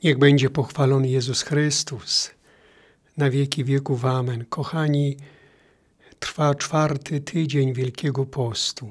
Niech będzie pochwalony Jezus Chrystus, na wieki wieków. Amen. Kochani, trwa 4. tydzień Wielkiego Postu.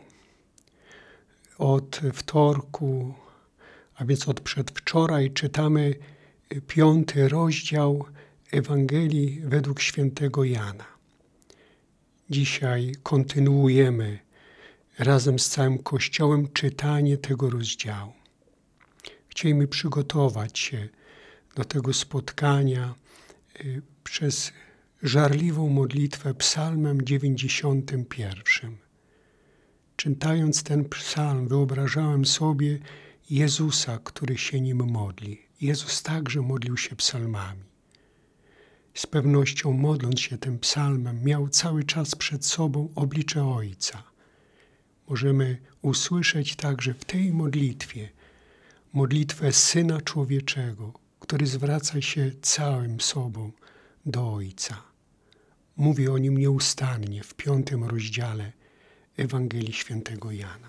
Od wtorku, a więc od przedwczoraj, czytamy 5. rozdział Ewangelii według świętego Jana. Dzisiaj kontynuujemy razem z całym Kościołem czytanie tego rozdziału. Chcielibyśmy przygotować się do tego spotkania przez żarliwą modlitwę psalmem 91. Czytając ten psalm, wyobrażałem sobie Jezusa, który się nim modli. Jezus także modlił się psalmami. Z pewnością, modląc się tym psalmem, miał cały czas przed sobą oblicze Ojca. Możemy usłyszeć także w tej modlitwie modlitwę Syna Człowieczego, który zwraca się całym sobą do Ojca. Mówi o nim nieustannie w 5. rozdziale Ewangelii świętego Jana.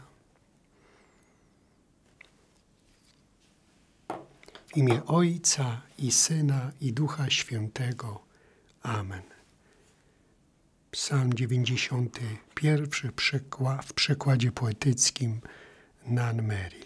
W imię Ojca i Syna i Ducha Świętego. Amen. Psalm 91 w przekładzie poetyckim Nan Merrill.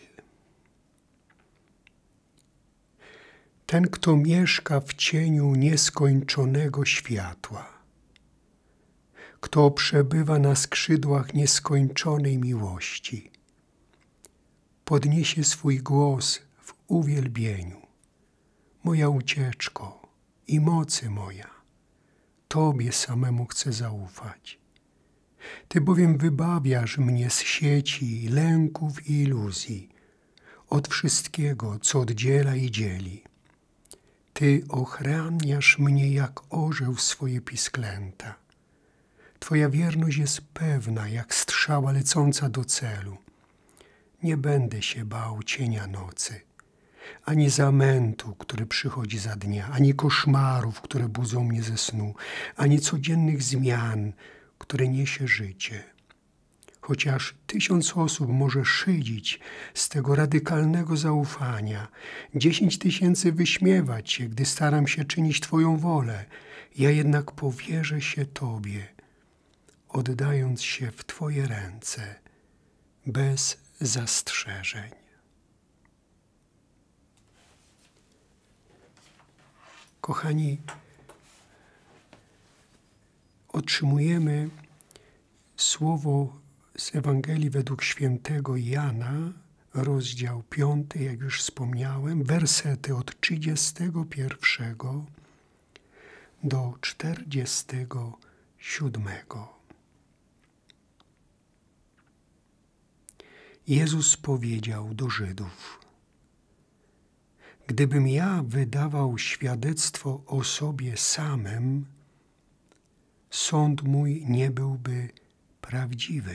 Ten, kto mieszka w cieniu nieskończonego światła, kto przebywa na skrzydłach nieskończonej miłości, podniesie swój głos w uwielbieniu. Moja ucieczko i mocy moja, Tobie samemu chcę zaufać. Ty bowiem wybawiasz mnie z sieci, lęków i iluzji, od wszystkiego, co oddziela i dzieli. Ty ochraniasz mnie jak orzeł swoje pisklęta. Twoja wierność jest pewna, jak strzała lecąca do celu. Nie będę się bał cienia nocy, ani zamętu, który przychodzi za dnia, ani koszmarów, które budzą mnie ze snu, ani codziennych zmian, które niesie życie. Chociaż 1000 osób może szydzić z tego radykalnego zaufania, 10 000 wyśmiewać się, gdy staram się czynić Twoją wolę, ja jednak powierzę się Tobie, oddając się w Twoje ręce bez zastrzeżeń. Kochani, otrzymujemy słowo z Ewangelii według świętego Jana, rozdział 5, jak już wspomniałem, wersety od 31 do 47. Jezus powiedział do Żydów: gdybym ja wydawał świadectwo o sobie samym, sąd mój nie byłby prawdziwy.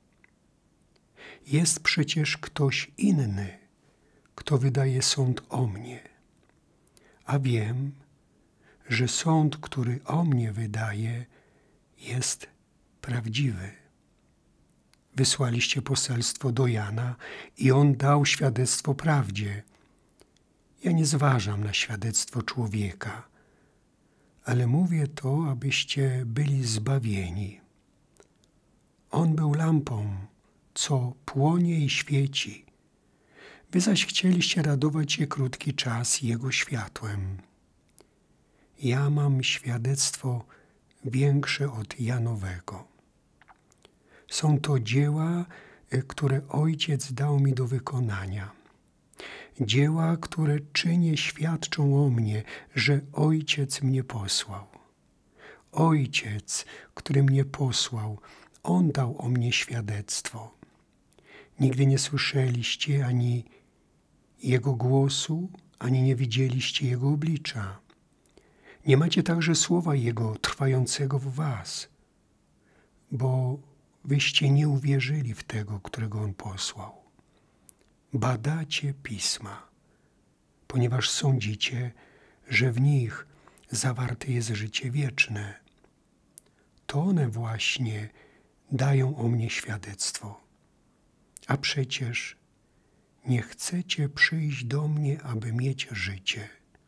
Jest przecież ktoś inny, kto wydaje sąd o mnie, a wiem, że sąd, który o mnie wydaje, jest prawdziwy. Wysłaliście poselstwo do Jana i on dał świadectwo prawdzie. Ja nie zważam na świadectwo człowieka, ale mówię to, abyście byli zbawieni. On był lampą, co płonie i świeci. Wy zaś chcieliście radować się krótki czas Jego światłem. Ja mam świadectwo większe od Janowego. Są to dzieła, które Ojciec dał mi do wykonania. Dzieła, które czynię, świadczą o mnie, że Ojciec mnie posłał. Ojciec, który mnie posłał, On dał o mnie świadectwo. Nigdy nie słyszeliście ani Jego głosu, ani nie widzieliście Jego oblicza. Nie macie także słowa Jego trwającego w was, bo wyście nie uwierzyli w tego, którego On posłał. Badacie Pisma, ponieważ sądzicie, że w nich zawarte jest życie wieczne. To one właśnie dają o mnie świadectwo. A przecież nie chcecie przyjść do mnie, aby mieć życie.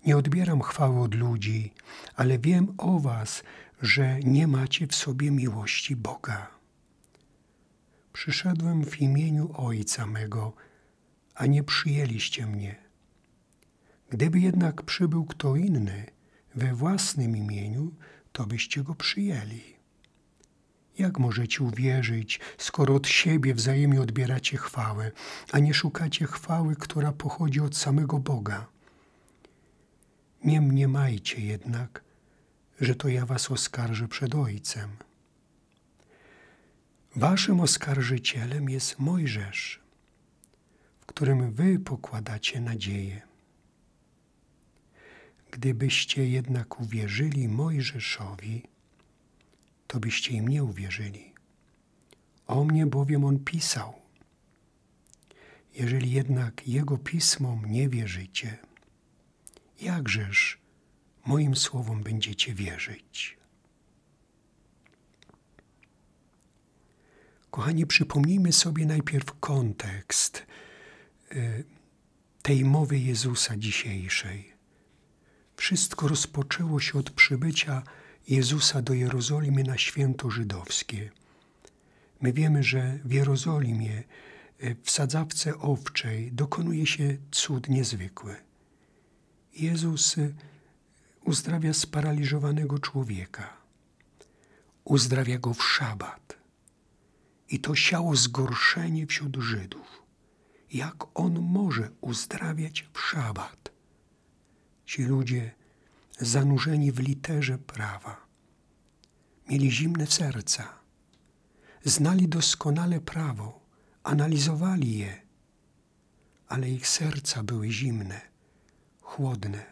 Nie odbieram chwały od ludzi, ale wiem o was, że nie macie w sobie miłości Boga. Przyszedłem w imieniu Ojca mego, a nie przyjęliście mnie. Gdyby jednak przybył kto inny we własnym imieniu, to byście go przyjęli. Jak możecie uwierzyć, skoro od siebie wzajemnie odbieracie chwałę, a nie szukacie chwały, która pochodzi od samego Boga? Nie mniemajcie jednak, że to ja was oskarżę przed Ojcem. Waszym oskarżycielem jest Mojżesz, w którym wy pokładacie nadzieję. Gdybyście jednak uwierzyli Mojżeszowi, to byście im nie uwierzyli. O mnie bowiem on pisał. Jeżeli jednak jego pismom nie wierzycie, jakżeż moim słowom będziecie wierzyć? Kochani, przypomnijmy sobie najpierw kontekst tej mowy Jezusa dzisiejszej. Wszystko rozpoczęło się od przybycia Jezusa do Jerozolimy na święto żydowskie. My wiemy, że w Jerozolimie, w sadzawce owczej, dokonuje się cud niezwykły. Jezus uzdrawia sparaliżowanego człowieka. Uzdrawia go w szabat. I to siało zgorszenie wśród Żydów. Jak on może uzdrawiać w szabat? Ci ludzie zanurzeni w literze prawa mieli zimne serca. Znali doskonale prawo, analizowali je, ale ich serca były zimne, chłodne.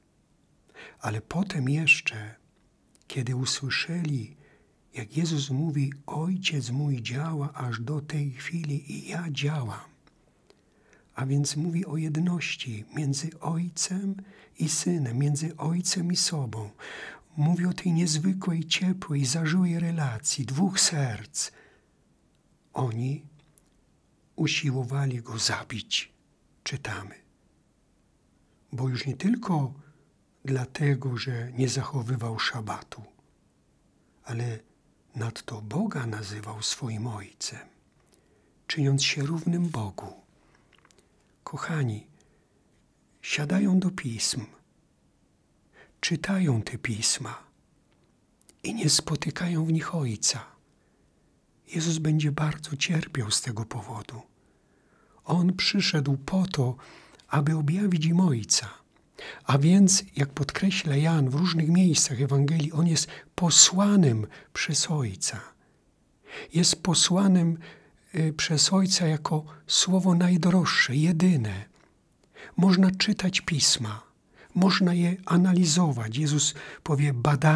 Ale potem jeszcze, kiedy usłyszeli, jak Jezus mówi: Ojciec mój działa aż do tej chwili i ja działam. A więc mówi o jedności między Ojcem i Synem, między Ojcem i sobą. Mówi o tej niezwykłej, ciepłej, zażyłej relacji dwóch serc. Oni usiłowali go zabić, czytamy. Bo już nie tylko dlatego, że nie zachowywał szabatu, ale nadto Boga nazywał swoim Ojcem, czyniąc się równym Bogu. Kochani, siadają do pism, czytają te pisma i nie spotykają w nich Ojca. Jezus będzie bardzo cierpiał z tego powodu. On przyszedł po to, aby objawić im Ojca. A więc, jak podkreśla Jan w różnych miejscach Ewangelii, on jest posłanym przez Ojca. Jest posłanym przez Ojca jako słowo najdroższe, jedyne. Można czytać pisma, można je analizować. Jezus powie: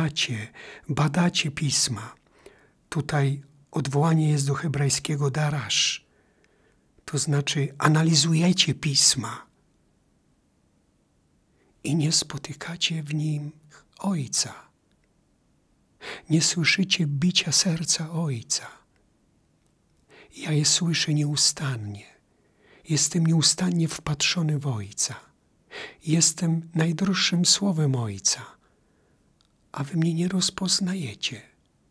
badacie pisma. Tutaj odwołanie jest do hebrajskiego darasz. To znaczy analizujecie pisma i nie spotykacie w nim Ojca. Nie słyszycie bicia serca Ojca. Ja je słyszę nieustannie. Jestem nieustannie wpatrzony w Ojca. Jestem najdroższym słowem Ojca, a wy mnie nie rozpoznajecie.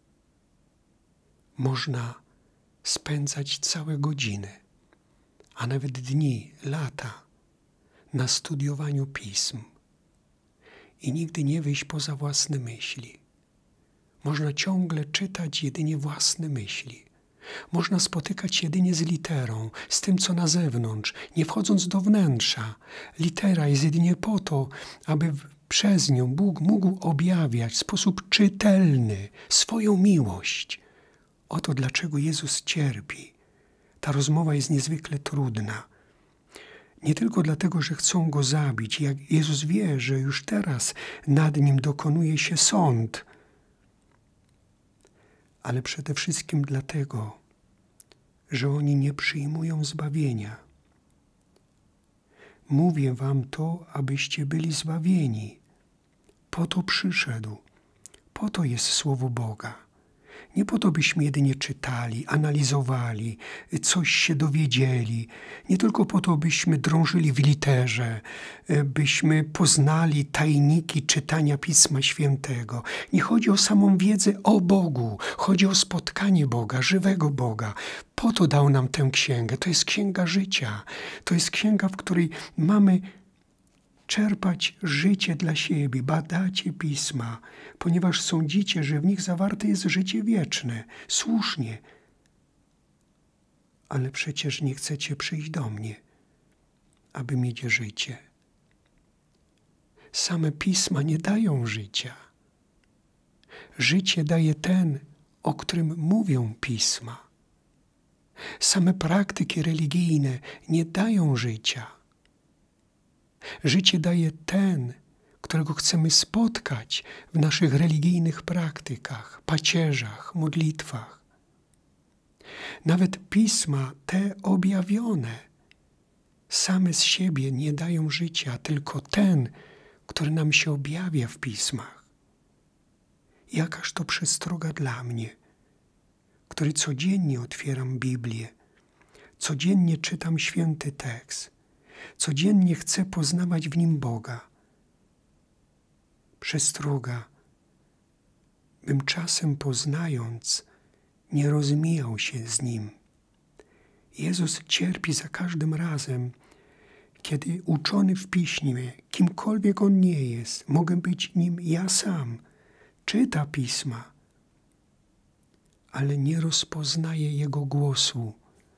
Można spędzać całe godziny, a nawet dni, lata na studiowaniu pism i nigdy nie wyjść poza własne myśli. Można ciągle czytać jedynie własne myśli. Można spotykać się jedynie z literą, z tym, co na zewnątrz, nie wchodząc do wnętrza. Litera jest jedynie po to, aby przez nią Bóg mógł objawiać w sposób czytelny swoją miłość. Oto dlaczego Jezus cierpi. Ta rozmowa jest niezwykle trudna. Nie tylko dlatego, że chcą Go zabić. Jak Jezus wie, że już teraz nad Nim dokonuje się sąd. Ale przede wszystkim dlatego, że oni nie przyjmują zbawienia. Mówię wam to, abyście byli zbawieni. Po to przyszedł. Po to jest Słowo Boga. Nie po to, byśmy jedynie czytali, analizowali, coś się dowiedzieli. Nie tylko po to, byśmy drążyli w literze, byśmy poznali tajniki czytania Pisma Świętego. Nie chodzi o samą wiedzę o Bogu. Chodzi o spotkanie Boga, żywego Boga. Po to dał nam tę księgę. To jest księga życia. To jest księga, w której mamy czerpać życie dla siebie. Badacie Pisma, ponieważ sądzicie, że w nich zawarte jest życie wieczne. Słusznie. Ale przecież nie chcecie przyjść do mnie, aby mieć życie. Same Pisma nie dają życia. Życie daje ten, o którym mówią Pisma. Same praktyki religijne nie dają życia. Życie daje ten, którego chcemy spotkać w naszych religijnych praktykach, pacierzach, modlitwach. Nawet Pisma te objawione same z siebie nie dają życia, tylko ten, który nam się objawia w Pismach. Jakaż to przestroga dla mnie, który codziennie otwieram Biblię, codziennie czytam święty tekst, codziennie chcę poznawać w nim Boga. Przestroga, bym czasem poznając nie rozmijał się z Nim. Jezus cierpi za każdym razem, kiedy uczony w Piśmie, kimkolwiek On nie jest, mogę być nim ja sam, czyta Pisma, ale nie rozpoznaje Jego głosu,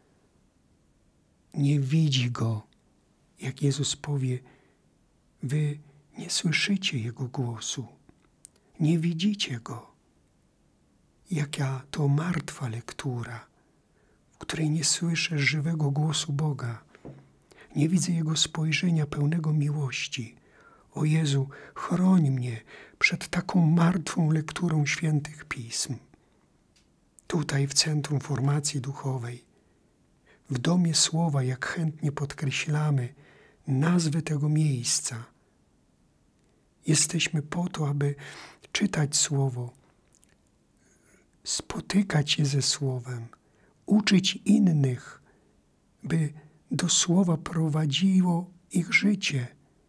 nie widzi Go. Jak Jezus powie, wy nie słyszycie Jego głosu, nie widzicie Go. Jaka to martwa lektura, w której nie słyszę żywego głosu Boga. Nie widzę Jego spojrzenia pełnego miłości. O Jezu, chroń mnie przed taką martwą lekturą świętych Pism. Tutaj w Centrum Formacji Duchowej, w Domie Słowa, jak chętnie podkreślamy nazwę tego miejsca. Jesteśmy po to, aby czytać Słowo, spotykać się ze Słowem, uczyć innych, by do Słowa prowadziło ich życie.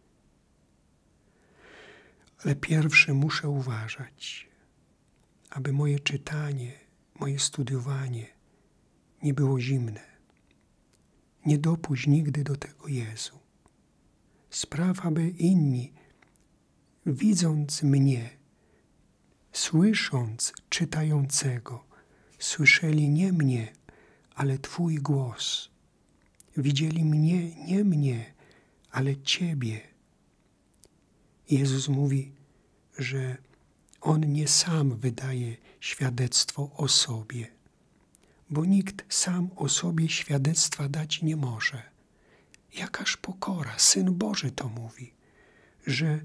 Ale pierwsze muszę uważać, aby moje czytanie, moje studiowanie nie było zimne. Nie dopuść nigdy do tego, Jezu. Spraw, aby inni, widząc mnie, słysząc czytającego, słyszeli nie mnie, ale Twój głos. Widzieli mnie, nie mnie, ale Ciebie. Jezus mówi, że On nie sam wydaje świadectwo o sobie, bo nikt sam o sobie świadectwa dać nie może. Jakaż pokora, Syn Boży to mówi, że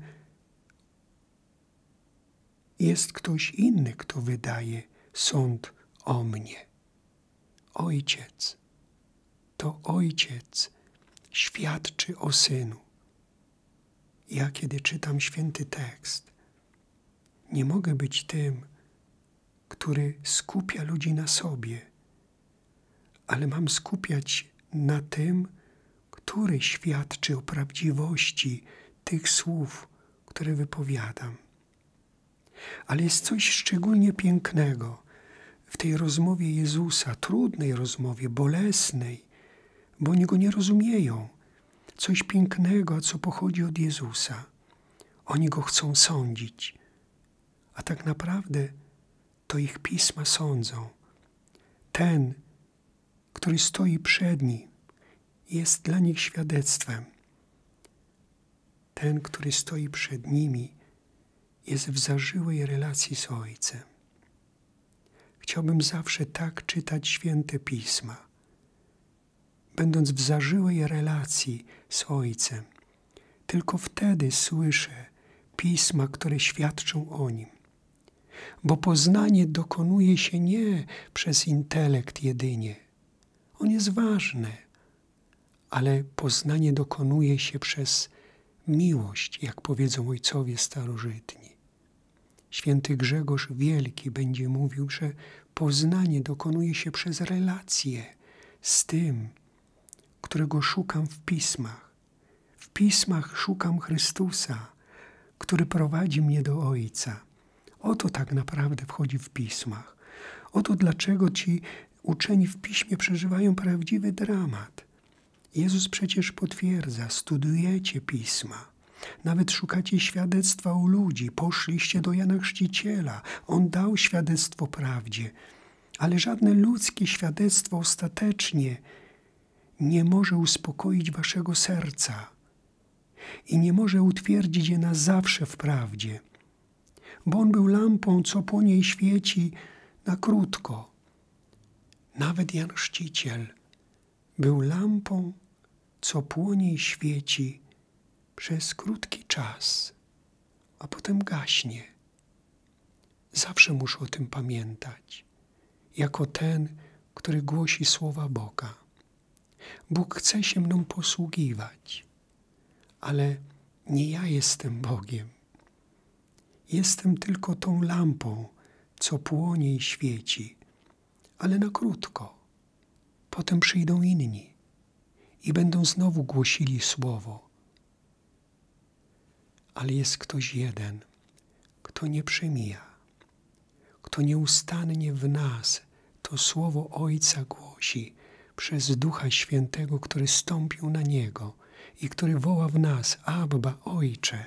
jest ktoś inny, kto wydaje sąd o mnie. Ojciec, to Ojciec świadczy o Synu. Ja, kiedy czytam święty tekst, nie mogę być tym, który skupia ludzi na sobie, ale mam skupiać na tym, który świadczy o prawdziwości tych słów, które wypowiadam. Ale jest coś szczególnie pięknego w tej rozmowie Jezusa, trudnej rozmowie, bolesnej, bo oni Go nie rozumieją. Coś pięknego, co pochodzi od Jezusa. Oni Go chcą sądzić, a tak naprawdę to ich Pisma sądzą. Ten, który stoi przed nim, jest dla nich świadectwem. Ten, który stoi przed nimi, jest w zażyłej relacji z Ojcem. Chciałbym zawsze tak czytać święte Pisma, będąc w zażyłej relacji z Ojcem. Tylko wtedy słyszę Pisma, które świadczą o Nim. Bo poznanie dokonuje się nie przez intelekt jedynie. On jest ważny, ale poznanie dokonuje się przez miłość, jak powiedzą ojcowie starożytni. Święty Grzegorz Wielki będzie mówił, że poznanie dokonuje się przez relacje z tym, którego szukam w Pismach. W Pismach szukam Chrystusa, który prowadzi mnie do Ojca. Oto tak naprawdę wchodzi w Pismach. Oto dlaczego ci uczeni w Piśmie przeżywają prawdziwy dramat. Jezus przecież potwierdza, studiujecie Pisma. Nawet szukacie świadectwa u ludzi. Poszliście do Jana Chrzciciela. On dał świadectwo prawdzie. Ale żadne ludzkie świadectwo ostatecznie nie może uspokoić waszego serca i nie może utwierdzić je na zawsze w prawdzie. Bo on był lampą, co po niej świeci na krótko. Nawet Jan Chrzciciel był lampą, co płonie i świeci przez krótki czas, a potem gaśnie. Zawsze muszę o tym pamiętać, jako ten, który głosi słowa Boga. Bóg chce się mną posługiwać, ale nie ja jestem Bogiem. Jestem tylko tą lampą, co płonie i świeci, ale na krótko. Potem przyjdą inni i będą znowu głosili słowo. Ale jest ktoś jeden, kto nie przemija, kto nieustannie w nas to słowo Ojca głosi przez Ducha Świętego, który stąpił na Niego i który woła w nas: Abba, Ojcze.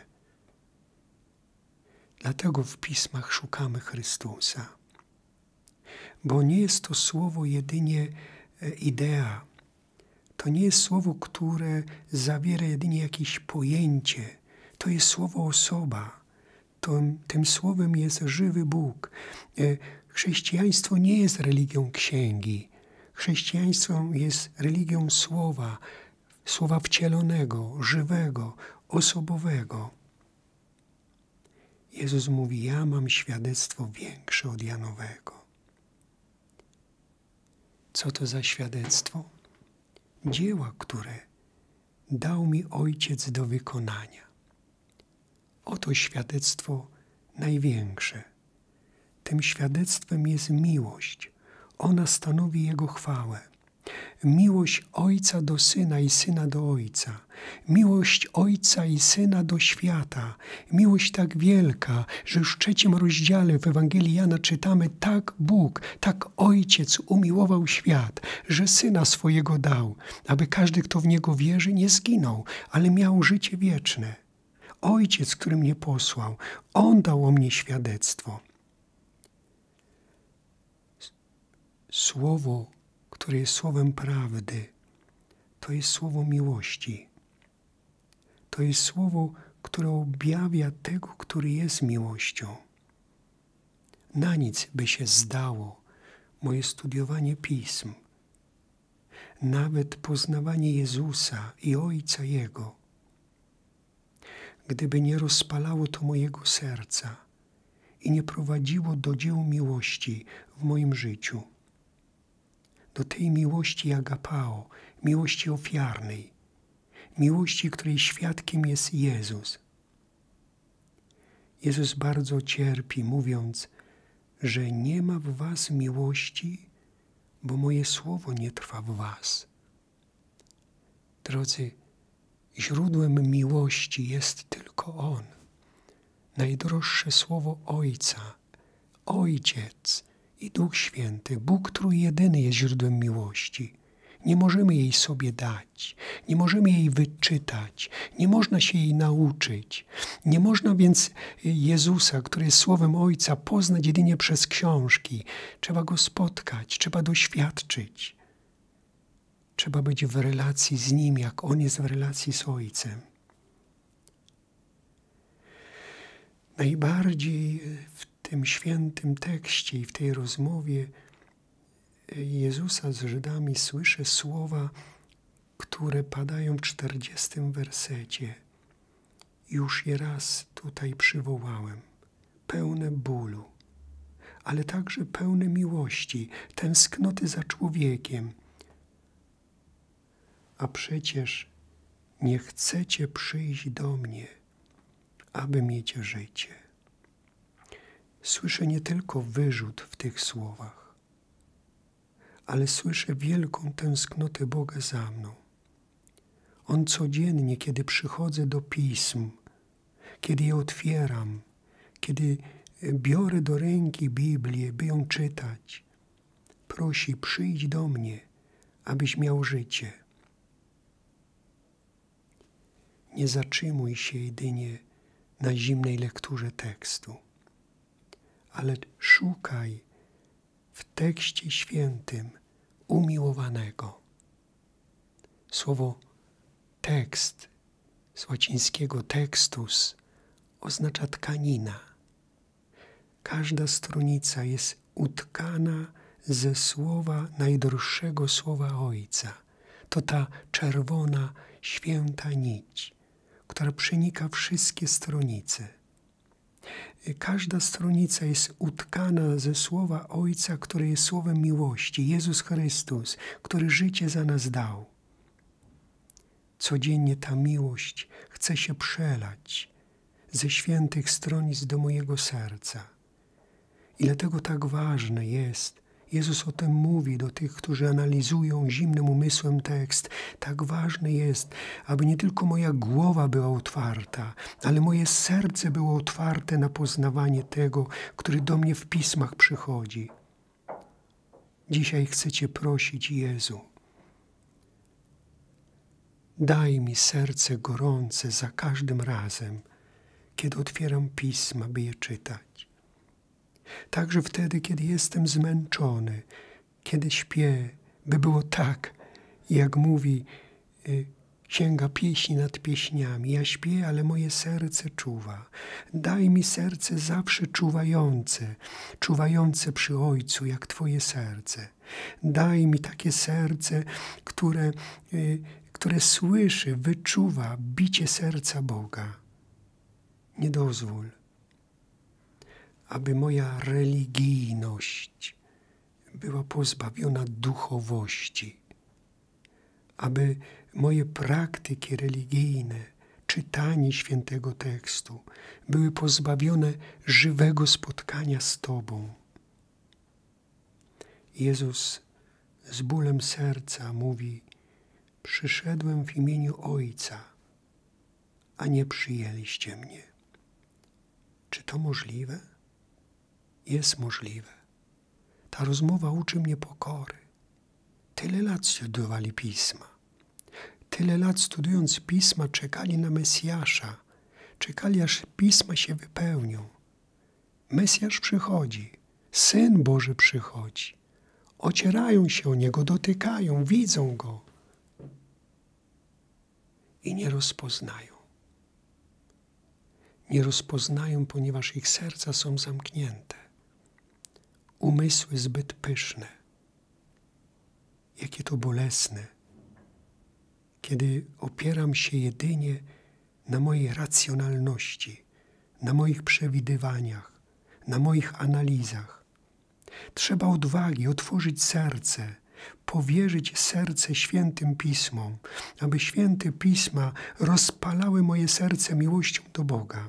Dlatego w Pismach szukamy Chrystusa. Bo nie jest to słowo jedynie idea. To nie jest słowo, które zawiera jedynie jakieś pojęcie. To jest słowo osoba. Tym słowem jest żywy Bóg. Chrześcijaństwo nie jest religią księgi. Chrześcijaństwo jest religią słowa, słowa wcielonego, żywego, osobowego. Jezus mówi: ja mam świadectwo większe od Janowego. Co to za świadectwo? Dzieła, które dał mi Ojciec do wykonania. Oto świadectwo największe. Tym świadectwem jest miłość. Ona stanowi Jego chwałę. Miłość Ojca do Syna i Syna do Ojca. Miłość Ojca i Syna do świata. Miłość tak wielka, że już w 3 rozdziale w Ewangelii Jana czytamy: tak Bóg, tak Ojciec umiłował świat, że Syna swojego dał, aby każdy, kto w Niego wierzy, nie zginął, ale miał życie wieczne. Ojciec, który mnie posłał, On dał o mnie świadectwo. Słowo, które jest słowem prawdy, to jest słowo miłości. To jest słowo, które objawia tego, który jest miłością. Na nic by się zdało moje studiowanie Pism, nawet poznawanie Jezusa i Ojca Jego, gdyby nie rozpalało to mojego serca i nie prowadziło do dzieł miłości w moim życiu. Do tej miłości agapao, miłości ofiarnej, miłości, której świadkiem jest Jezus. Jezus bardzo cierpi, mówiąc, że nie ma w was miłości, bo moje słowo nie trwa w was. Drodzy, źródłem miłości jest tylko On. Najdroższe słowo Ojca, Ojciec i Duch Święty. Bóg Trójjedyny jest źródłem miłości. Nie możemy jej sobie dać, nie możemy jej wyczytać, nie można się jej nauczyć. Nie można więc Jezusa, który jest słowem Ojca, poznać jedynie przez książki. Trzeba Go spotkać, trzeba doświadczyć. Trzeba być w relacji z Nim, jak On jest w relacji z Ojcem. Najbardziej w tym świętym tekście i w tej rozmowie Jezusa z Żydami słyszę słowa, które padają w 40 wersecie. Już je raz tutaj przywołałem. Pełne bólu, ale także pełne miłości, tęsknoty za człowiekiem. A przecież nie chcecie przyjść do mnie, aby mieć życie. słyszę nie tylko wyrzut w tych słowach, ale słyszę wielką tęsknotę Boga za mną. On codziennie, kiedy przychodzę do pism, kiedy je otwieram, kiedy biorę do ręki Biblię, by ją czytać, prosi: przyjdź do mnie, abyś miał życie. Nie zatrzymuj się jedynie na zimnej lekturze tekstu, ale szukaj w tekście świętym umiłowanego. Słowo tekst z łacińskiego textus oznacza tkanina. Każda stronica jest utkana ze słowa, najdroższego słowa Ojca. To ta czerwona, święta nić, która przenika wszystkie stronice. Każda stronica jest utkana ze słowa Ojca, które jest słowem miłości. Jezus Chrystus, który życie za nas dał. Codziennie ta miłość chce się przelać ze świętych stronic do mojego serca. I dlatego tak ważne jest, Jezus o tym mówi do tych, którzy analizują zimnym umysłem tekst, tak ważne jest, aby nie tylko moja głowa była otwarta, ale moje serce było otwarte na poznawanie tego, który do mnie w pismach przychodzi. Dzisiaj chcę Cię prosić, Jezu, daj mi serce gorące za każdym razem, kiedy otwieram pisma, by je czytać. Także wtedy, kiedy jestem zmęczony, kiedy śpię, by było tak, jak mówi Księga Pieśni nad Pieśniami. Ja śpię, ale moje serce czuwa. Daj mi serce zawsze czuwające, czuwające przy Ojcu, jak Twoje serce. Daj mi takie serce, które słyszy, wyczuwa bicie serca Boga. Nie dozwól, aby moja religijność była pozbawiona duchowości, aby moje praktyki religijne, czytanie świętego tekstu były pozbawione żywego spotkania z Tobą. Jezus z bólem serca mówi: przyszedłem w imieniu Ojca, a nie przyjęliście mnie. Czy to możliwe? Jest możliwe. Ta rozmowa uczy mnie pokory. Tyle lat studiowali Pisma. Tyle lat studiując Pisma czekali na Mesjasza. Czekali, aż Pisma się wypełnią. Mesjasz przychodzi. Syn Boży przychodzi. Ocierają się o Niego, dotykają, widzą Go. I nie rozpoznają. Nie rozpoznają, ponieważ ich serca są zamknięte. Umysły zbyt pyszne. Jakie to bolesne, kiedy opieram się jedynie na mojej racjonalności, na moich przewidywaniach, na moich analizach. Trzeba odwagi otworzyć serce, powierzyć serce świętym Pismom, aby święte Pisma rozpalały moje serce miłością do Boga.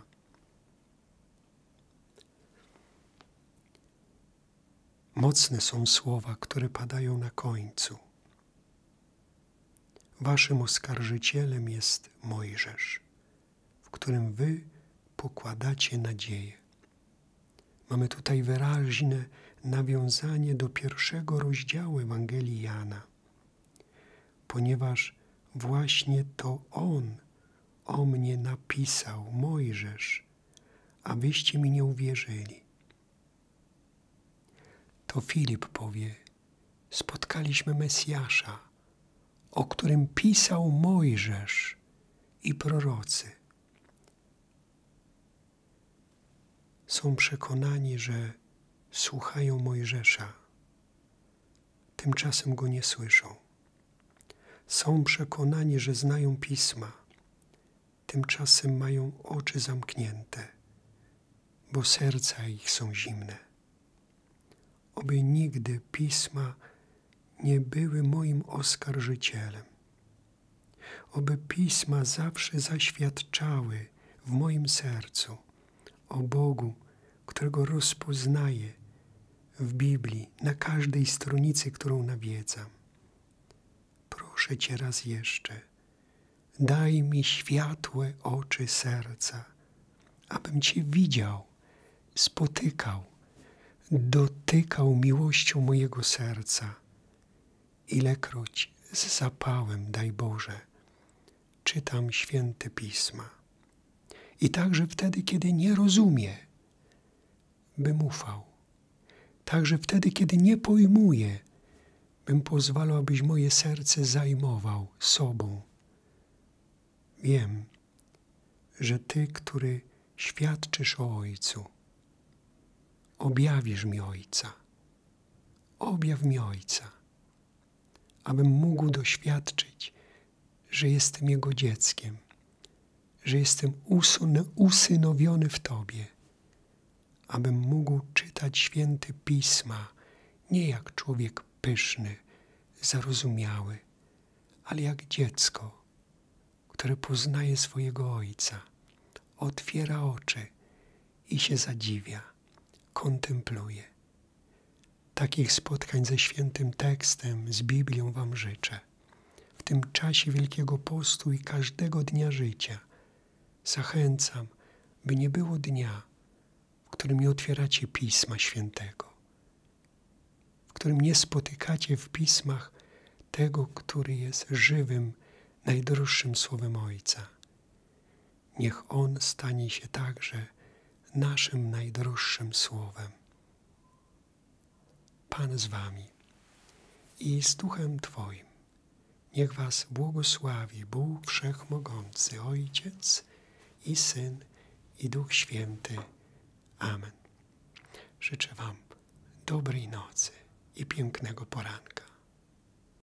Mocne są słowa, które padają na końcu. Waszym oskarżycielem jest Mojżesz, w którym wy pokładacie nadzieję. Mamy tutaj wyraźne nawiązanie do 1 rozdziału Ewangelii Jana, ponieważ właśnie to on o mnie napisał, Mojżesz, a wyście mi nie uwierzyli. To Filip powie: spotkaliśmy Mesjasza, o którym pisał Mojżesz i prorocy. Są przekonani, że słuchają Mojżesza, tymczasem go nie słyszą. Są przekonani, że znają Pisma, tymczasem mają oczy zamknięte, bo serca ich są zimne. Oby nigdy Pisma nie były moim oskarżycielem. Oby Pisma zawsze zaświadczały w moim sercu o Bogu, którego rozpoznaję w Biblii, na każdej stronicy, którą nawiedzam. Proszę Cię raz jeszcze, daj mi światłe oczy serca, abym Cię widział, spotykał, dotykał miłością mojego serca. Ilekroć z zapałem, daj Boże, czytam święte Pisma. I także wtedy, kiedy nie rozumie, bym ufał. Także wtedy, kiedy nie pojmuję, bym pozwalał, abyś moje serce zajmował sobą. Wiem, że Ty, który świadczysz o Ojcu, objawisz mi Ojca. Objaw mi Ojca, abym mógł doświadczyć, że jestem Jego dzieckiem, że jestem usynowiony w Tobie, abym mógł czytać święte Pisma, nie jak człowiek pyszny, zarozumiały, ale jak dziecko, które poznaje swojego Ojca, otwiera oczy i się zadziwia, kontempluje. Takich spotkań ze świętym tekstem, z Biblią Wam życzę. W tym czasie Wielkiego Postu i każdego dnia życia zachęcam, by nie było dnia, w którym nie otwieracie Pisma Świętego, w którym nie spotykacie w Pismach tego, który jest żywym, najdroższym Słowem Ojca. Niech On stanie się także naszym najdroższym Słowem. Pan z Wami i z Duchem Twoim. Niech Was błogosławi Bóg Wszechmogący, Ojciec i Syn i Duch Święty. Amen. Życzę Wam dobrej nocy i pięknego poranka.